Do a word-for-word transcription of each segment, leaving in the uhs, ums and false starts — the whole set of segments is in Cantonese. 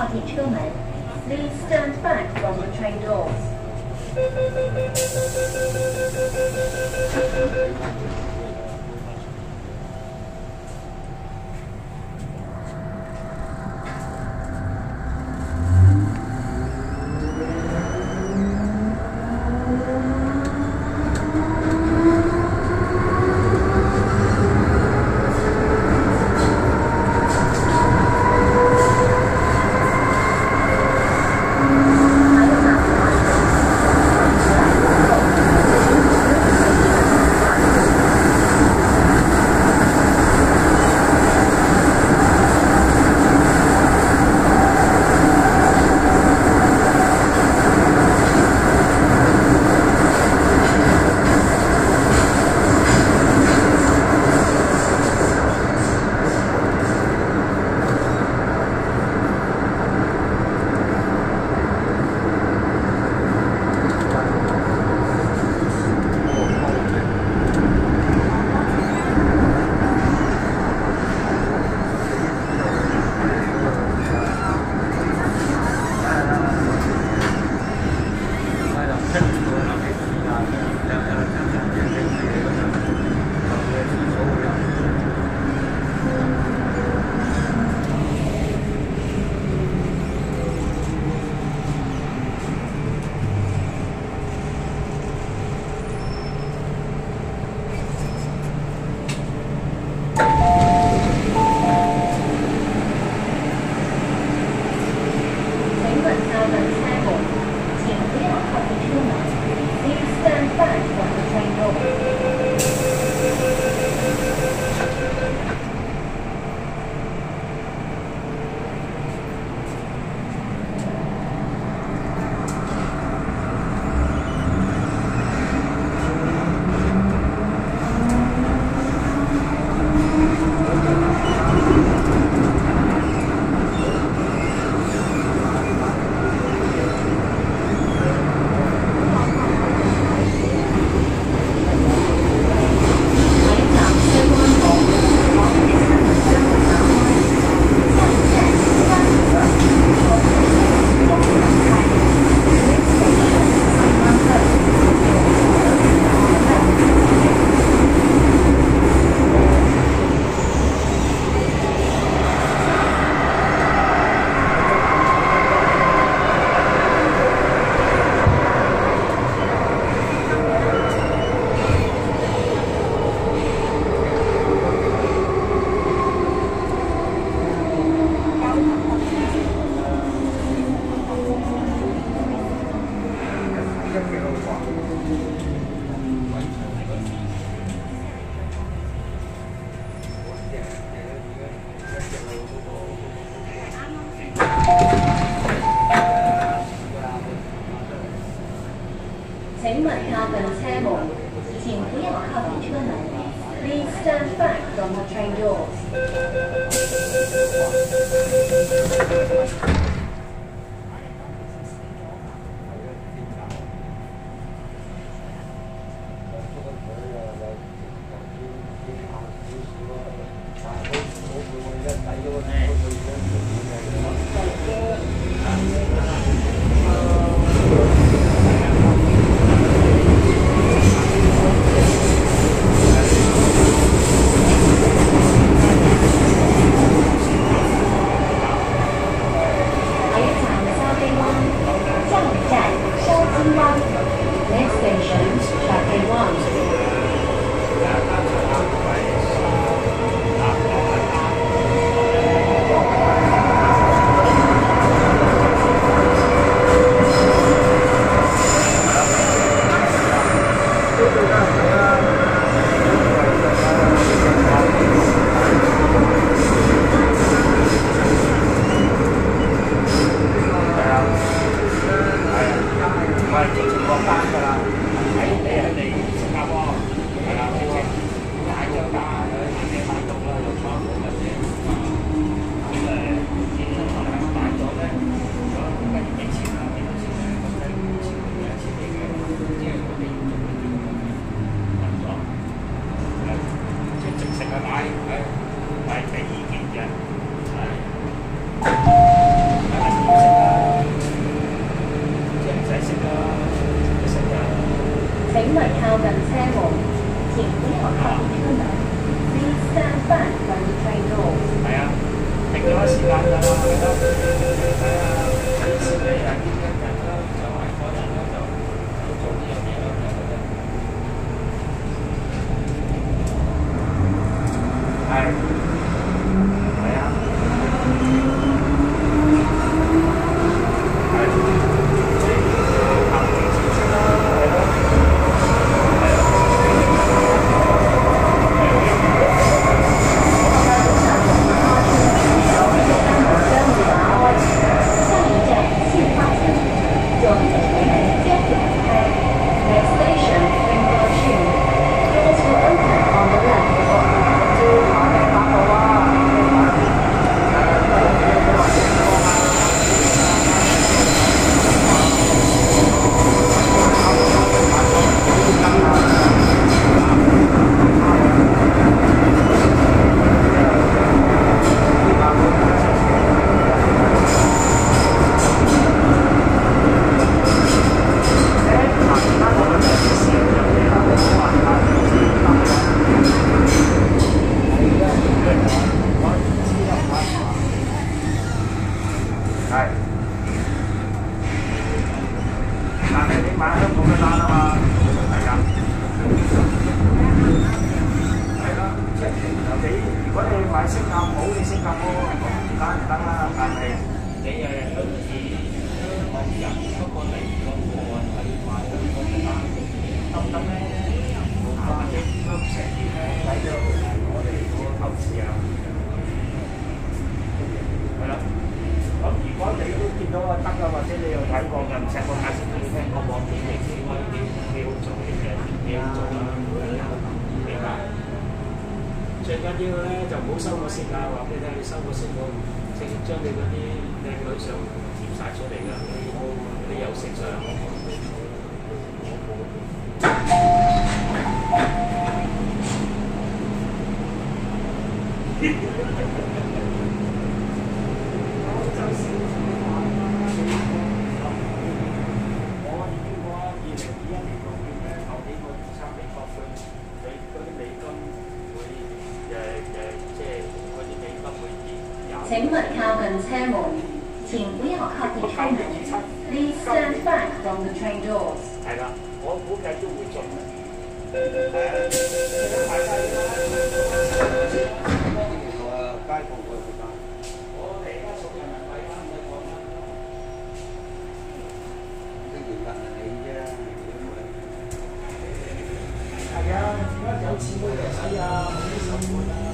靠近车门。Please stand back from the train doors. 请问下近车门，请不要靠近车门。Please stand back from the train doors. 请買香港嘅單啊嘛，係啊，係啦，即係你如果你買新加坡，你新加坡唔單唔得啦，但係你誒好似香港人不過嚟個個去買香港嘅單，得唔得咧？或者都成年咧睇到我哋嗰個投資啊，係啦。咁如果你都見到啊得啊，或者你有睇過嘅，唔使我解釋俾你聽，個網點嚟幾威幾幾好做嘅，幾好做啦，明白？最緊要咧就唔好收個息啊！話俾你聽，你收個息我直接將你嗰啲靚女相貼晒出嚟㗎，你有食相。 請勿靠近車門，請不要靠近車門。Please stand back from the train doors。 係啦，我估計都會中嘅。係啊，買曬啦。我街鋪我去買。我哋而家屬人民幣啦，唔使講啦。啲原物係你啫，係啊，而家有錢都嚟使啊，好啲手款啊。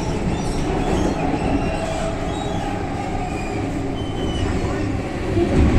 Thank you.